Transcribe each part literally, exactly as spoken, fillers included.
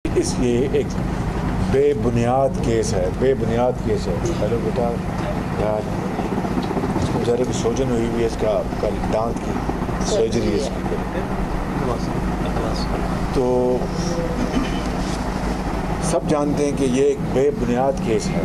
اس یہ ایک بے بنیاد کیس ہے، بے بنیاد کیس ہے. ہیلو بیٹا یار، بیچارے کی سوجن ہوئی ہوئی ہے، اس کا کل دانت کی سرجری ہے اس کی. تو سب جانتے ہیں کہ یہ ایک بے بنیاد کیس ہے،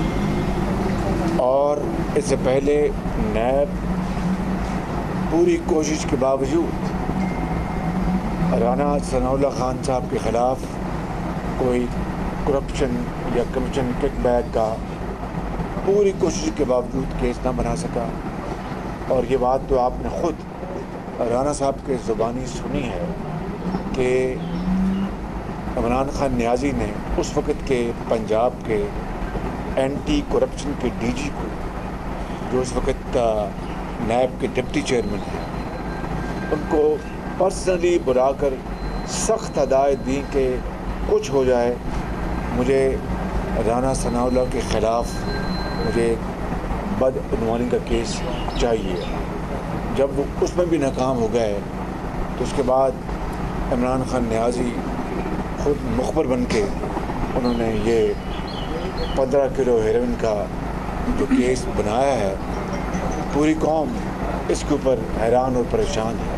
اور اس سے پہلے نیب پوری کوشش کے باوجود رانا ثناء اللہ خان صاحب کے خلاف کوئی کرپشن یا کمیشن کک بیک کا پوری کوشش کے باوجود کیس نہ بنا سکا. اور یہ بات تو آپ نے خود رانا صاحب کے زبانی سنی ہے کہ عمران خان نیازی نے اس وقت کے پنجاب کے اینٹی کرپشن کے ڈی جی کو، جو اس وقت نیب کے ڈپٹی چیئرمین ہیں، ان کو پرسنلی بلا کر سخت ہدایت دی کہ کچھ ہو جائے، مجھے رانا ثناء اللہ کے خلاف مجھے بدعنوانی کا کیس چاہیے. جب وہ اس میں بھی ناکام ہو گئے تو اس کے بعد عمران خان نیازی خود مخبر بن کے انہوں نے یہ پندرہ کلو ہیروئن کا جو کیس بنایا ہے. پوری قوم اس کے اوپر حیران اور پریشان ہے.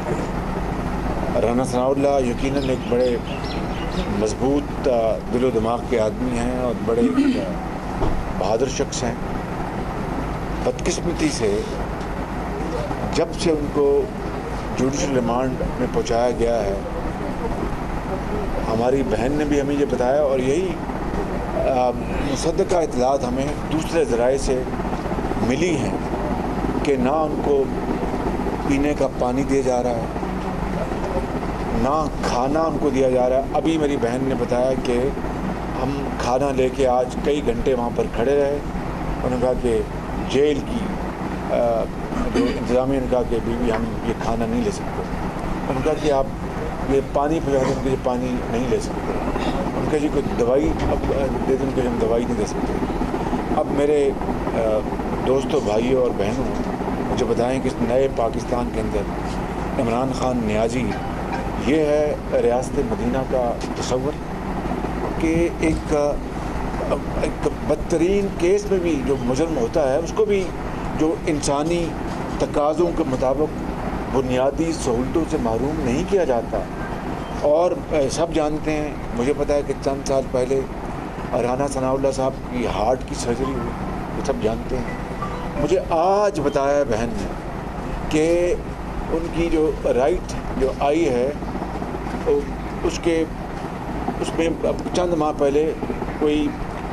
رانا ثناء اللہ یقیناً ایک بڑے مضبوط دل و دماغ کے آدمی ہیں اور بڑے بہادر شخص ہیں. بدقسمتی سے جب سے ان کو جوڈیشل ریمانڈ میں پہنچایا گیا ہے، ہماری بہن نے بھی ہمیں یہ بتایا، اور یہی مصدقہ اطلاعات ہمیں دوسرے ذرائع سے ملی ہیں کہ نہ ان کو پینے کا پانی دیا جا رہا ہے، نہ کھانا ان کو دیا جا رہا ہے. ابھی میری بہن نے بتایا کہ ہم کھانا لے کے آج کئی گھنٹے وہاں پر کھڑے رہے. انہوں نے کہا کہ جیل کی جو انتظامیہ نے کہا کہ بیوی ہم یہ کھانا نہیں لے سکتے. انہوں نے کہا کہ آپ یہ پانی پلا دیں کہ یہ پانی نہیں لے سکتے. ان نے کہا جی کوئی دوائی اب دے دیں کہ ہم دوائی نہیں دے سکتے. اب میرے دوستوں بھائیوں اور بہنوں مجھے بتائیں کہ اس نئے پاکستان کے اندر عمران خان نیازی، یہ ہے ریاست مدینہ کا تصور کہ ایک ایک بدترین کیس میں بھی جو مجرم ہوتا ہے اس کو بھی جو انسانی تقاضوں کے مطابق بنیادی سہولتوں سے محروم نہیں کیا جاتا. اور سب جانتے ہیں، مجھے پتا ہے کہ چند سال پہلے رانا ثناء اللہ صاحب کی ہارٹ کی سرجری ہوئی، یہ سب جانتے ہیں. مجھے آج بتایا بہن نے کہ ان کی جو رائٹ جو آئی ہے اس کے اس میں چند ماہ پہلے کوئی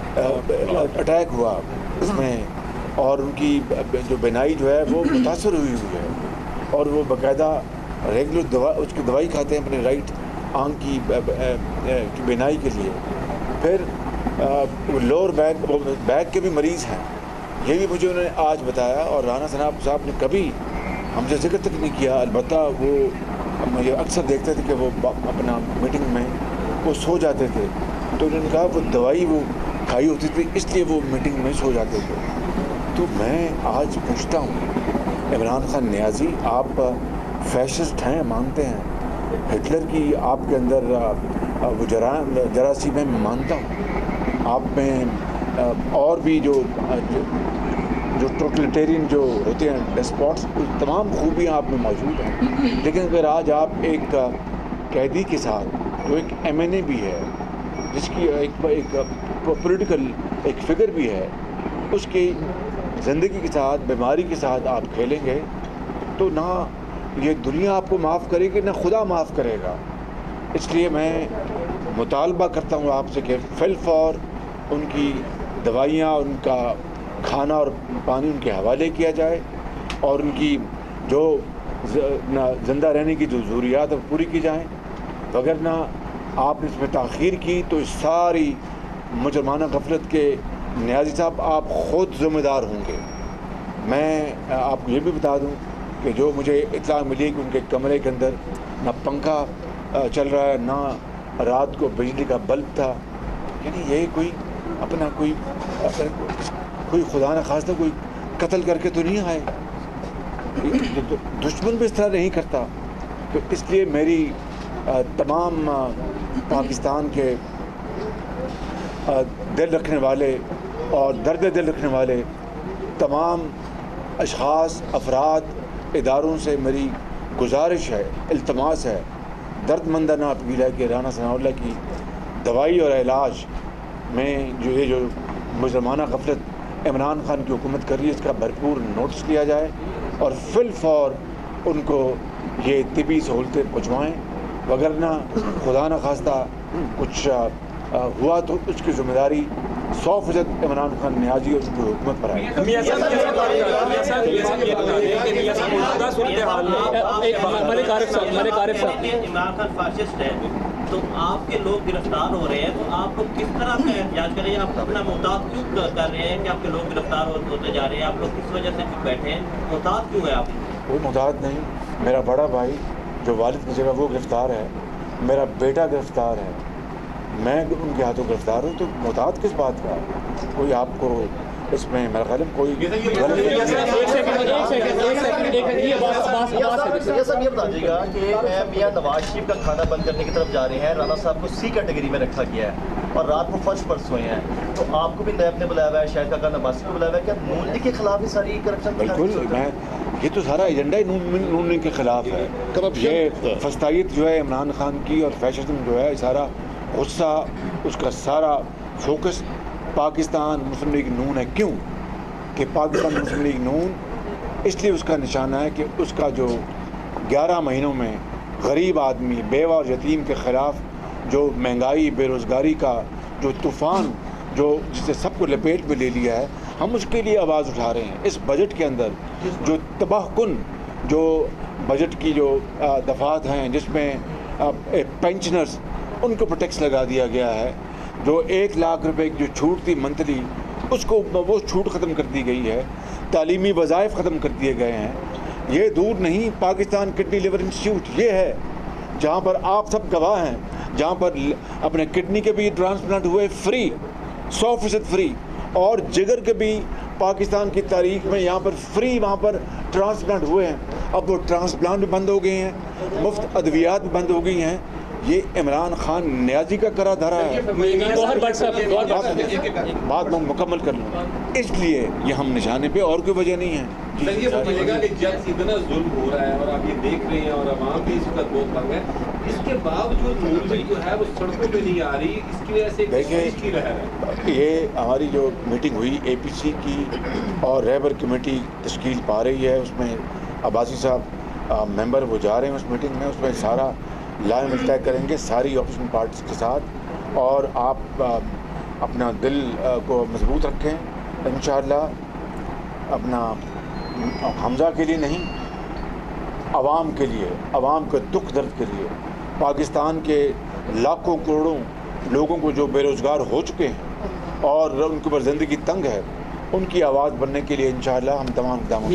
اٹیک ہوا اس میں، اور ان کی جو بینائی جو ہے وہ متاثر ہوئی ہوئی ہے، اور وہ باقاعدہ ریگولر دوا اس کی دوائی کھاتے ہیں اپنے رائٹ آنکھ کی بینائی کے لیے. پھر لوور بیک بیک کے بھی مریض ہیں، یہ بھی مجھے انہوں نے آج بتایا. اور رانا ثناء صاحب نے کبھی ہم سے ذکر تک نہیں کیا. البتہ وہ مجھے اکثر دیکھتے تھے کہ وہ اپنا میٹنگ میں وہ سو جاتے تھے، تو انہوں نے کہا وہ دوائی وہ کھائی ہوتی تھی اس لیے وہ میٹنگ میں سو جاتے تھے. تو میں آج پوچھتا ہوں عمران خان نیازی، آپ فیشسٹ ہیں، مانتے ہیں ہٹلر کی آپ کے اندر وہ جراثیم ہے، میں مانتا ہوں آپ میں اور بھی جو جو ٹوٹلیٹیرین جو ہوتے ہیں ڈسپوٹس، تمام خوبیاں آپ میں موجود ہیں. لیکن اگر آج آپ ایک قیدی کے ساتھ جو ایک ایم این اے بھی ہے، جس کی ایک ایک پولیٹیکل ایک فگر بھی ہے، اس کی زندگی کے ساتھ بیماری کے ساتھ آپ کھیلیں گے تو نہ یہ دنیا آپ کو معاف کرے گی نہ خدا معاف کرے گا. اس لیے میں مطالبہ کرتا ہوں آپ سے کہ فل فور ان کی دوائیاں، ان کا کھانا اور پانی ان کے حوالے کیا جائے، اور ان کی جو زندہ رہنے کی جو ضروریات پوری کی جائیں. وگرنہ آپ نے اس میں تاخیر کی تو اس ساری مجرمانہ غفلت کے نیازی صاحب آپ خود ذمہ دار ہوں گے. میں آپ کو یہ بھی بتا دوں کہ جو مجھے اطلاع ملی کہ ان کے کمرے کے اندر نہ پنکھا چل رہا ہے، نہ رات کو بجلی کا بلب تھا. یعنی یہ کوئی اپنا کوئی کوئی خدا نہ خواستہ کوئی قتل کر کے تو نہیں آئے، دشمن بھی اس طرح نہیں کرتا. تو اس لیے میری تمام پاکستان کے دل رکھنے والے اور درد دل رکھنے والے تمام اشخاص، افراد، اداروں سے میری گزارش ہے، التماس ہے، درد مندانہ اپیل ہے کہ رانا ثناء اللہ کی دوائی اور علاج میں جو یہ جو مجرمانہ غفلت عمران خان کی حکومت کر رہی ہے اس کا بھرپور نوٹس لیا جائے اور فی الفور ان کو یہ طبی سہولتیں پہنچوائیں، وگرنہ خدا نخواستہ کچھ ہوا تو اس کی ذمہ داری سو فیصد عمران خان نیازی اور اس کی حکومت پر آئے۔ عمران خان فاسسٹ ہے تو آپ کے لوگ گرفتار ہو رہے ہیں تو آپ لوگ کس طرح کا احتجاج کر رہے ہیں؟ آپ اپنا محتاط کیوں کر رہے ہیں کہ آپ کے لوگ گرفتار ہوتے جا رہے ہیں؟ آپ لوگ کس وجہ سے چپ بیٹھے ہیں؟ محتاط کیوں ہے آپ؟ کوئی محتاط نہیں، میرا بڑا بھائی جو والد کی جگہ وہ گرفتار ہے، میرا بیٹا گرفتار ہے، میں ان کے ہاتھوں گرفتار ہوں، تو محتاط کس بات کا؟ کوئی آپ کو اس میں میرا خیال ہے کوئی یہ سب یہ بتائیے گا کہ میاں نواز شریف کا کھانا بند کرنے کی طرف جا رہے ہیں، رانا صاحب کو سی کیٹیگری میں رکھا گیا ہے اور رات کو فرش پرس ہوئے ہیں، تو آپ کو بھی نیب نے بلایا ہوا ہے، شاہد کا نواز کو بلایا ہوا ہے، کیا نون لیگ کے خلاف ہی ساری کرپشن؟ بالکل، میں یہ تو سارا ایجنڈا ہی نون لیگ کے خلاف ہے۔ یہ فسطائیت جو ہے عمران خان کی اور فیشزم جو ہے، سارا غصہ اس کا سارا فوکس پاکستان مسلم لیگ نون ہے۔ کیوں کہ پاکستان مسلم لیگ نون اس لیے اس کا نشانہ ہے کہ اس کا جو گیارہ مہینوں میں غریب آدمی، بیوہ اور یتیم کے خلاف جو مہنگائی، بے روزگاری کا جو طوفان جو جسے سب کو لپیٹ میں لے لیا ہے، ہم اس کے لیے آواز اٹھا رہے ہیں۔ اس بجٹ کے اندر جو تباہ کن جو بجٹ کی جو دفعات ہیں جس میں پینشنرز ان کو ٹیکس لگا دیا گیا ہے، جو ایک لاکھ روپے کی جو چھوٹ تھی منتھلی اس کو وہ چھوٹ ختم کر دی گئی ہے، تعلیمی وظائف ختم کر دیے گئے ہیں۔ یہ دور نہیں، پاکستان کڈنی لیور انسٹیٹیوٹ یہ ہے جہاں پر آپ سب گواہ ہیں، جہاں پر اپنے کڈنی کے بھی ٹرانسپلانٹ ہوئے فری، سو فیصد فری، اور جگر کے بھی پاکستان کی تاریخ میں یہاں پر فری وہاں پر ٹرانسپلانٹ ہوئے ہیں۔ اب وہ ٹرانسپلانٹ بھی بند ہو گئے ہیں، مفت ادویات بھی بند ہو گئی ہیں۔ یہ عمران خان نیازی کا کرا دھرا ہے۔ بات میں مکمل کر لوں، اس لیے یہ ہم نشانے پہ، اور کوئی وجہ نہیں ہے۔ سر یہ بتائیے گا کہ جب اتنا ظلم ہو رہا ہے اور آپ یہ دیکھ رہے ہیں اور عوام بھی اس وقت بہت تنگ ہے، اس کے باوجود نون لیگ جو ہے وہ سڑکوں پہ نہیں آ رہی، اس کی وجہ سے کس کی لہر ہے؟ یہ ہماری جو میٹنگ ہوئی اے پی سی کی اور رہبر کمیٹی تشکیل پا رہی ہے، اس میں عباسی صاحب ممبر وہ جا رہے ہیں اس میٹنگ میں، اس میں سارا لائن طے کریں گے ساری اپوزیشن پارٹیز کے ساتھ، اور آپ اپنا دل کو مضبوط رکھیں انشاءاللہ، اپنا حمزہ کے لیے نہیں، عوام کے لیے، عوام کے دکھ درد کے لیے، پاکستان کے لاکھوں کروڑوں لوگوں کو جو بے روزگار ہو چکے ہیں اور ان کے اوپر زندگی تنگ ہے، ان کی آواز بننے کے لیے انشاءاللہ ہم تمام اقدامات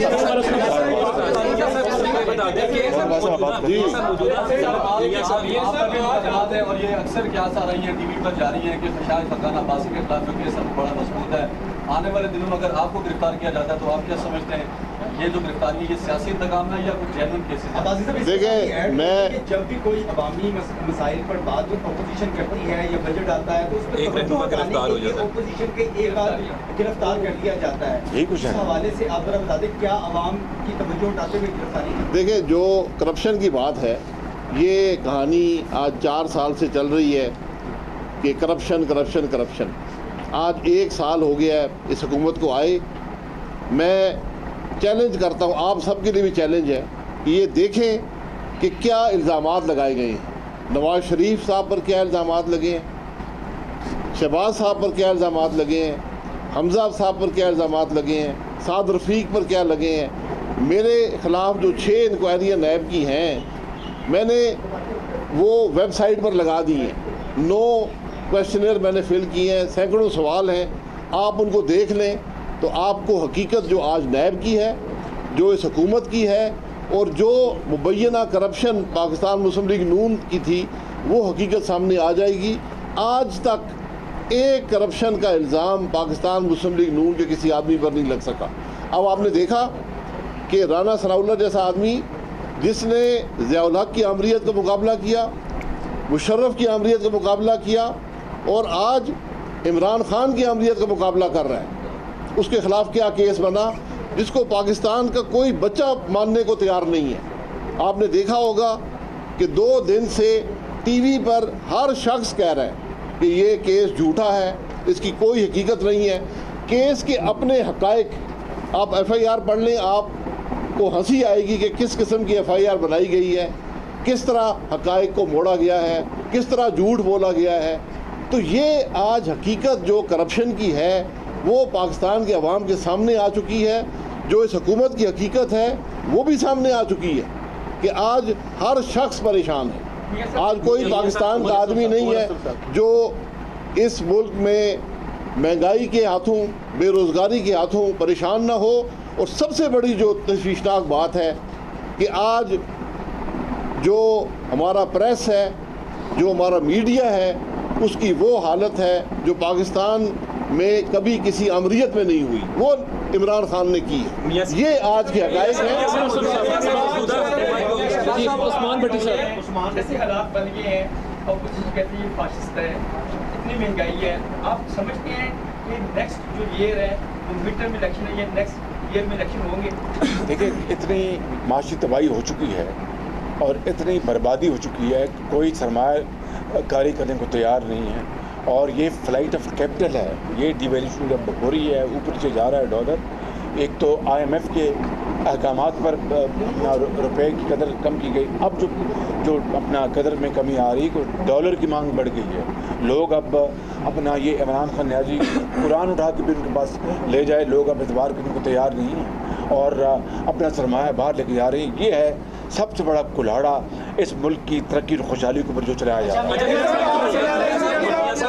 اور یہ اکثر کیاس آ رہی ہیں ٹی وی پر جا رہی ہیں کہ شاہد فقان عباسی کے خلاف جو کیس بڑا مضبوط ہے، آنے والے دنوں میں اگر آپ کو گرفتار کیا جاتا ہے تو آپ کیا سمجھتے ہیں یہ جو گرفتاری ہے یہ سیاسی انتقام ہے یا کچھ جینوئن کیسز؟ دیکھیں میں جب بھی کوئی عوامی مسائل پر بات جو اپوزیشن کرتی ہے یا بجٹ آتا ہے تو اس پر گرفتار ہو جاتا ہے، اپوزیشن کے ایک آدمی گرفتار کر لیا جاتا ہے، یہی کچھ ہے۔ اس حوالے سے آپ ذرا بتا دیں کیا عوام کی توجہ اٹھاتے ہوئے گرفتاری؟ دیکھیں جو کرپشن کی بات ہے، یہ کہانی آج چار سال سے چل رہی ہے کہ کرپشن کرپشن کرپشن، آج ایک سال ہو گیا ہے اس حکومت کو آئے۔ میں چیلنج کرتا ہوں، آپ سب کے لیے بھی چیلنج ہے کہ یہ دیکھیں کہ کیا الزامات لگائے گئے ہیں، نواز شریف صاحب پر کیا الزامات لگے ہیں، شہباز صاحب پر کیا الزامات لگے ہیں، حمزہ صاحب پر کیا الزامات لگے ہیں، سعد رفیق پر کیا لگے ہیں، میرے خلاف جو چھ انکوائریاں نیب کی ہیں میں نے وہ ویب سائٹ پر لگا دی ہیں، نو کویشچنر میں نے فل کیے ہیں، سینکڑوں سوال ہیں، آپ ان کو دیکھ لیں تو آپ کو حقیقت جو آج نیب کی ہے، جو اس حکومت کی ہے، اور جو مبینہ کرپشن پاکستان مسلم لیگ نون کی تھی وہ حقیقت سامنے آ جائے گی۔ آج تک ایک کرپشن کا الزام پاکستان مسلم لیگ نون کے کسی آدمی پر نہیں لگ سکا۔ اب آپ نے دیکھا کہ رانا ثناء اللہ جیسا آدمی جس نے ضیاء الحق کی آمریت کا مقابلہ کیا، मुशर्रफ की आमरीत का मुकाबला किया और आज इमरान खान की आमरीत का मुकाबला कर रहा है। उसके ख़िलाफ़ क्या केस बना जिसको पाकिस्तान का कोई बच्चा मानने को तैयार नहीं है। आपने देखा होगा कि दो दिन से टीवी पर हर शख्स कह रहा है कि ये केस झूठा है, इसकी कोई हकीकत नहीं है। केस के अपने हक़ाइक़ आप एफ आई आर पढ़ लें, आपको हंसी आएगी कि किस किस्म की एफ आई आर बनाई गई है, किस तरह हक़ाइक़ को मोड़ा गया है, किस तरह झूठ बोला गया है। तो ये आज हकीकत जो करप्शन की है वो पाकिस्तान के अवाम के सामने आ चुकी है। जो इस हुकूमत की हकीकत है वो भी सामने आ चुकी है कि आज हर शख्स परेशान है। आज कोई पाकिस्तान का आदमी नहीं है जो इस मुल्क में महंगाई के हाथों, बेरोज़गारी के हाथों परेशान ना हो। और सबसे बड़ी जो तशवीशनाक बात है कि आज जो हमारा प्रेस है, जो हमारा मीडिया है, उसकी वो हालत है जो पाकिस्तान में कभी किसी अमरीत में नहीं हुई, वो इमरान खान ने की है। ये आज के हक़ाइक़ हैं। जैसे हालात बन गए हैं, ऑपोजिशन कहती है फाशिस्ट है, इतनी महंगाई है, आप समझते हैं कि नेक्स्ट जो ईयर है वो मिड टर्म इलेक्शन है, ये नेक्स्ट ईयर में इलेक्शन होंगे? देखिए, इतनी माशी तबाही हो चुकी है और इतनी बर्बादी हो चुकी है, कोई सरमायाकारी करने को तैयार नहीं है। और ये फ्लाइट ऑफ कैपिटल है, ये डिवैल्यूएशन जब हो रही है, ऊपर से जा रहा है डॉलर। एक तो आई एम एफ के अहकामात पर अपना रुपए की कदर कम की गई, अब जो जो अपना कदर में कमी आ रही, डॉलर की मांग बढ़ गई है। लोग अब अपना ये इमरान खान न्याजी कुरान उठा के भी उनके पास ले जाए, लोग अब एतबार करने को तैयार नहीं हैं और अपना सरमाया बाहर लेके जा रही हैं। ये है सबसे बड़ा कुल्हाड़ा इस मुल्क की तरक्की और खुशहाली के ऊपर जो चलाया जा रहा है।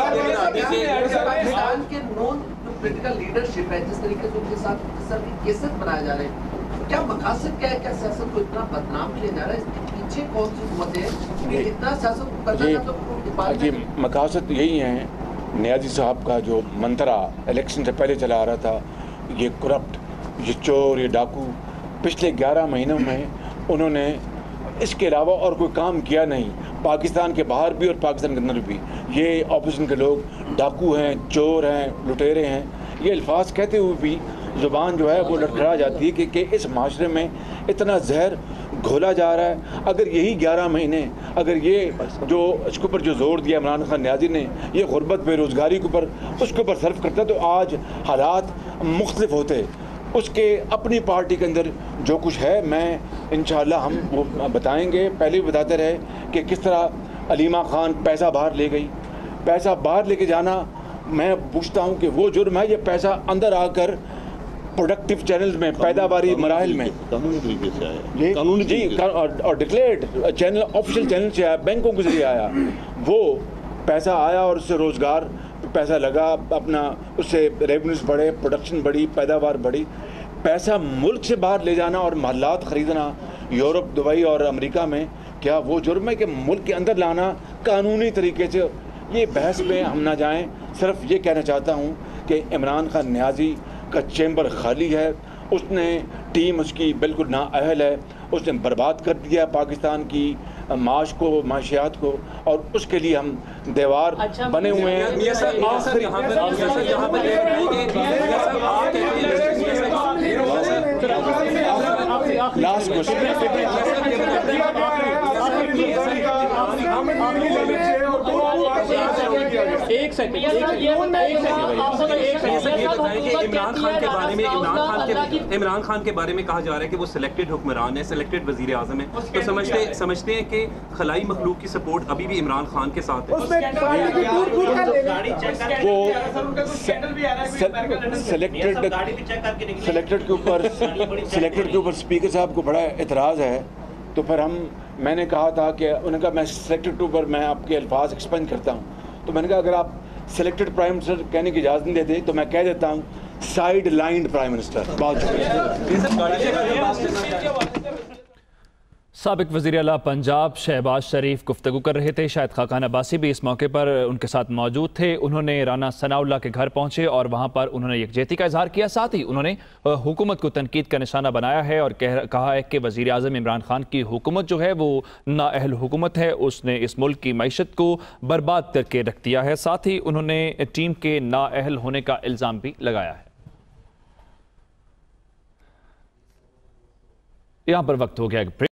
पाकिस्तान के नॉन पॉलिटिकल लीडरशिप है, जिस तरीके से उनके साथ सर के केसेस बनाए जा रहे हैं, क्या मकासद क्या है? क्या सियासत को इतना बदनाम किया जा रहा है? इसके पीछे कौन सी वजह है कि इतना सियासत को करना तो जी मकासद यही है। न्याजी साहब का जो मंत्रा इलेक्शन से पहले चला आ रहा था, ये करप्ट, ये चोर, ये डाकू, पिछले ग्यारह महीनों में उन्होंने इसके अलावा और कोई काम किया नहीं। पाकिस्तान के बाहर भी और पाकिस्तान के अंदर भी ये अपोजिशन के लोग डाकू हैं, चोर हैं, लुटेरे हैं, ये अल्फाज कहते हुए भी ज़ुबान जो है वो लड़खड़ा जाती है कि, कि इस माशरे में इतना जहर घोला जा रहा है। अगर यही ग्यारह महीने अगर ये जो इसके ऊपर जो जोर दिया इमरान खान न्याजी ने, ये गुर्बत बेरोज़गारी के ऊपर उसके ऊपर सर्फ करता तो आज हालात मुख्तलिफ होते। उसके अपनी पार्टी के अंदर जो कुछ है, मैं इंशाअल्लाह हम वो बताएंगे। पहले भी बताते रहे कि किस तरह अलीमा खान पैसा बाहर ले गई। पैसा बाहर लेके जाना, मैं पूछता हूँ कि वो जुर्म है, ये पैसा अंदर आकर प्रोडक्टिव चैनल में, पैदावारी मराहल में कानूनी तरीके से आया, ये कानूनी जी और डिक्लेयर्ड चैनल, ऑफिशियल चैनल से आया, बैंकों के जरिए आया, वो पैसा आया और उससे रोज़गार पैसा लगा, अपना उससे रेवेन्यूज बढ़े, प्रोडक्शन बढ़ी, पैदावार बढ़ी। पैसा मुल्क से बाहर ले जाना और महलात ख़रीदना यूरोप, दुबई और अमेरिका में, क्या वो जुर्म है कि मुल्क के अंदर लाना कानूनी तरीके से? ये बहस में हम ना जाएं। सिर्फ ये कहना चाहता हूँ कि इमरान खान न्याजी का चैम्बर खाली है, उसने टीम उसकी बिल्कुल नाअहल है, उसने बर्बाद कर दिया पाकिस्तान की माश को, माशियात को, और उसके लिए हम दीवार अच्छा, बने हुए हैं। लास्ट क्वेश्चन, एक सेकंड इमरान खान के बारे में इमरान खान के इमरान खान के बारे में कहा जा रहा है कि वो सिलेक्टेड हुक्मरान है, सिलेक्टेड वजीर आजम है, तो समझते समझते हैं कि खलाई मखलूक की सपोर्ट अभी भी इमरान खान के साथ है। वो सिलेक्टेड सिलेक्टेड के ऊपर सिलेक्टेड के ऊपर स्पीकर साहब को बड़ा एतराज़ है, तो फिर हम मैंने कहा था कि उन्होंने कहा मैं सिलेक्टेड के ऊपर मैं आपके अल्फाज एक्सपेंड करता हूँ, तो मैंने कहा अगर आप सिलेक्टेड प्राइम मिनिस्टर कहने की इजाज़त नहीं देते तो मैं कह देता हूँ साइड लाइंड प्राइम मिनिस्टर। बहुत शुक्रिया। साबिक वज़ीर आला पंजाब शहबाज शरीफ गुफ्तगू कर रहे थे। शायद खाकान अब्बासी भी इस मौके पर उनके साथ मौजूद थे। उन्होंने राना सनाउल्लाह के घर पहुंचे और वहां पर उन्होंने यकजहती का इजहार किया। साथ ही उन्होंने हुकूमत को तनकीद का निशाना बनाया है और कह कहा है कि वज़ीर आज़म इमरान खान की हुकूमत जो है वो नाअहल हुकूमत है, उसने इस मुल्क की मईशत को बर्बाद करके रख दिया है। साथ ही उन्होंने टीम के नाअहल होने का इल्ज़ाम भी लगाया है। यहाँ पर वक्त हो गया।